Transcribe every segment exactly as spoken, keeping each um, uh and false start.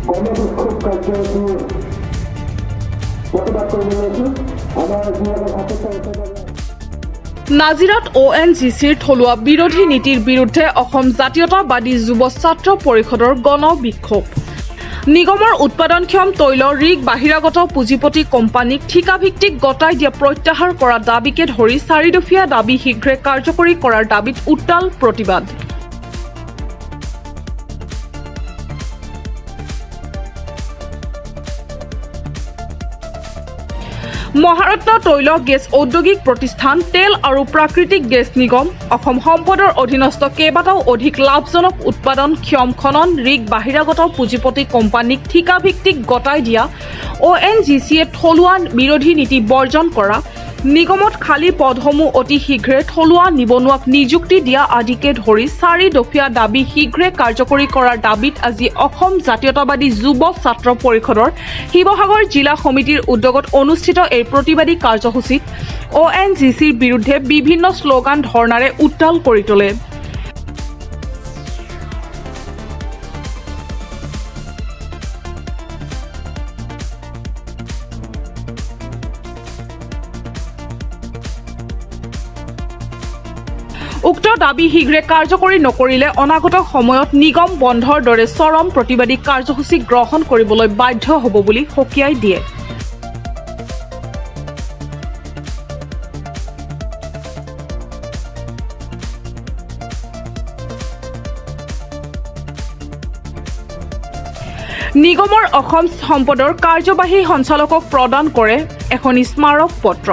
নাজিৰাত অ' N G চিৰ থলুৱা বিৰোধী নীতিৰ বিৰুদ্ধে অসম জাতীয়তাবাদী যুৱ ছাত্ৰ পৰিষদৰ গণ বিক্ষোভ। নিগমৰ উৎপাদনক্ষম তৈলৰ ৰিগ বাহিৰাগত পুঁজিপতি কোম্পানীক ঠিকাভিত্তিক গতাই দিয়া প্ৰত্যাহাৰ কৰা দাবীকে ধৰি চাৰিদফীয়া দাবী শীঘ্ৰে কাৰ্যকৰী কৰাৰ দাবীত উত্তাল প্ৰতিবাদ। মহাৰত্ন তৈল গেছ ঔদ্যোগিক প্ৰতিষ্ঠান তেল আৰু প্ৰাকৃতিক গেছ নিগম অসম সম্পদৰ অধীনস্থ কেইবাটাও অধিক লাভজনক উৎপাদন ক্ষম খনন ৰিগ বাহিৰাগত পুঁজিপতি কোম্পানীক ঠিকাভিত্তিক গতাই দিয়া অ' এন জি চিয়ে থলুৱা বিৰোধী নীতি বৰ্জন কৰা নিগমত খালী পদসমূহ অতি শীঘ্ৰে থলুৱা নিবনুৱাক নিযুক্তি দিয়া আদিকে ধৰি চাৰি দফীয়া দাবী শীঘ্ৰে কাৰ্যকৰী কৰাৰ দাবীত আজি অসম জাতীয়তাবাদী যুৱ ছাত্ৰ পৰিষদৰ শিৱসাগৰ জিলা সমিতিৰ উদ্যোগত অনুষ্ঠিত এই প্ৰতিবাদী কাৰ্যসূচীত অ' এন জি চিৰ বিৰুদ্ধে বিভিন্ন শ্লোগান ধৰ্ণাৰে উত্তাল কৰি তোলে। উক্ত দাবী শীঘ্ৰে কাৰ্যকৰী নকৰিলে অনাগত সময়ত নিগম বন্ধৰ দৰে চৰম প্ৰতিবাদী কাৰ্যসূচী গ্ৰহণ কৰিবলৈ বাধ্য হ'ব বুলি সকীয়াই দিয়ে। নিগমৰ অসম সম্পদৰ কাৰ্যবাহী সঞ্চালকক প্ৰদান কৰে এখন স্মাৰক পত্ৰ।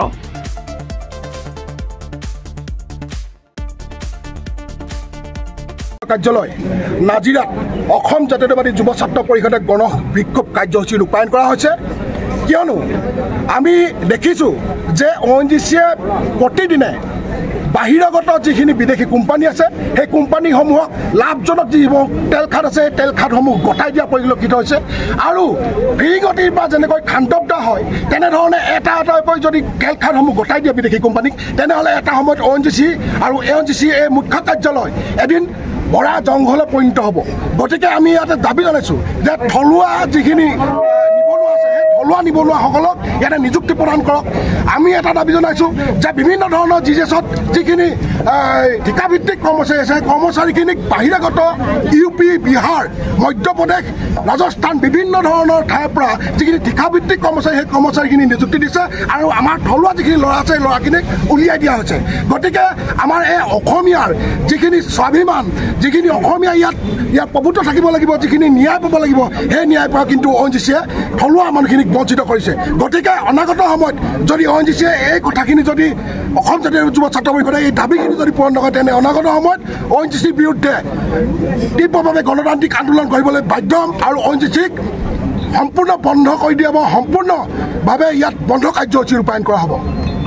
কাৰ্যালয় নাজিৰাত অসম জাতীয়তাবাদী যুৱ ছাত্ৰ পৰিষদে গণ বিক্ষোভ কাৰ্যসূচী ৰূপায়ণ কৰা হৈছে। কিয়নো আমি দেখিছোঁ যে অ' এন জি চিয়ে প্ৰতিদিনে বাহিৰাগত যিখিনি বিদেশী কোম্পানী আছে সেই কোম্পানীসমূহক লাভজনক যিসমূহ তেল খাট আছে তেল খাটসমূহ গতাই দিয়া পৰিলক্ষিত হৈছে আৰু ফিৰিঙতিৰ পৰা যেনেকৈ খান্তব্দা হয় তেনেধৰণে এটা এটাকৈ যদি তেল খাটসমূহ গতাই দিয়ে বিদেশী কোম্পানীক তেনেহ'লে এটা সময়ত অ' এন জি চি আৰু এ এন জি চি এই মুখ্য কাৰ্যালয় এদিন বৰা জংঘলে পৰিণত হ'ব। গতিকে আমি ইয়াতে দাবী জনাইছোঁ যে থলুৱা যিখিনি নিবনুৱা আছে সেই থলুৱা নিবনুৱাসকলক ইয়াতে নিযুক্তি প্ৰদান কৰক। আমি এটা দাবী জনাইছোঁ যে বিভিন্ন ধৰণৰ জি এছত যিখিনি ঠিকাভিত্তিক কৰ্মচাৰী আছে সেই কৰ্মচাৰীখিনিক বাহিৰাগত ইউ পি বিহাৰ মধ্যপ্ৰদেশ ৰাজস্থান বিভিন্ন ধৰণৰ ঠাইৰ পৰা যিখিনি ঠিকাভিত্তিক কৰ্মচাৰী সেই কৰ্মচাৰীখিনি নিযুক্তি দিছে আৰু আমাৰ থলুৱা যিখিনি ল'ৰা আছে সেই ল'ৰাখিনিক উলিয়াই দিয়া হৈছে। গতিকে আমাৰ এই অসমীয়াৰ যিখিনি স্বাভিমান যিখিনি অসমীয়া ইয়াত ইয়াত প্ৰভুত্ব থাকিব লাগিব যিখিনি ন্যায় পাব লাগিব সেই ন্যায়ৰ পৰা কিন্তু অ' এন জি চিয়ে থলুৱা মানুহখিনিক বঞ্চিত কৰিছে। গতিকে অনাগত সময়ত যদি অ' এন জি চিয়ে এই কথাখিনি যদি অসম জাতীয় যুৱ ছাত্ৰ পৰিষদে এই দাবীখিনি যদি পূৰণ নকৰে তেনে অনাগত সময়ত অ' এন জি চিৰ বিৰুদ্ধে তীব্ৰভাৱে গণতান্ত্ৰিক আন্দোলন কৰিবলৈ বাধ্য হ'ম আৰু অ' এন জি চিক সম্পূৰ্ণ বন্ধ কৰি দিয়া হ'ব, সম্পূৰ্ণভাৱে ইয়াত বন্ধ কাৰ্যসূচী ৰূপায়ণ কৰা হ'ব।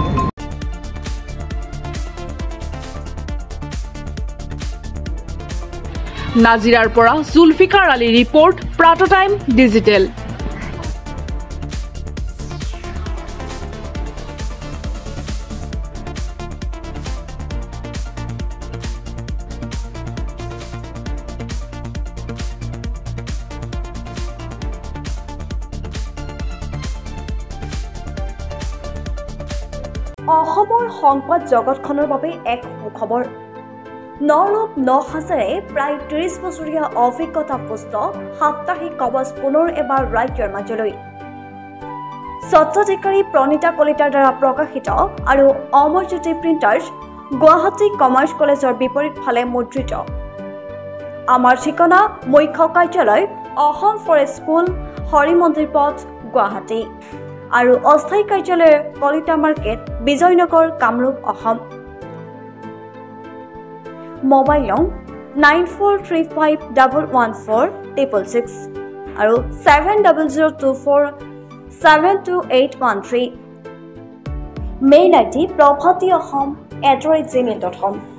নাজিৰাৰ পৰা জুলফিকাৰ আলী ৰিপৰ্ট প্ৰাতঃটাইম ডিজিটেল। অসমৰ সংবাদ জগতখনৰ বাবে এক সুখবৰ। নৰূপ ন হাজাৰে প্ৰায় ত্ৰিশ বছৰীয়া অভিজ্ঞতা পুষ্ট সাপ্তাহিক কবচ পুনৰ এবাৰ ৰাজ্যৰ মাজলৈ। স্বত্বাধিকাৰী প্ৰণীতা কলিতাৰ দ্বাৰা প্ৰকাশিত আৰু অমৰজ্যোতি প্ৰিণ্টাৰ্ছ গুৱাহাটী কমাৰ্চ কলেজৰ বিপৰীত ফালে মুদ্ৰিত। আমাৰ ঠিকনা মুখ্য কাৰ্যালয় অসম ফৰেষ্ট স্কুল হৰিমন্দিৰ পথ গুৱাহাটী আৰু অস্থায়ী কাৰ্যালয় কলিতা মাৰ্কেট বিজয়নগৰ কামৰূপ অসম। মোবাইল নং nine four three five double one four triple six আৰু seven double zero' two four seven two eight one three. Mail I D Prabhati Assam at the rate Gmail dot com.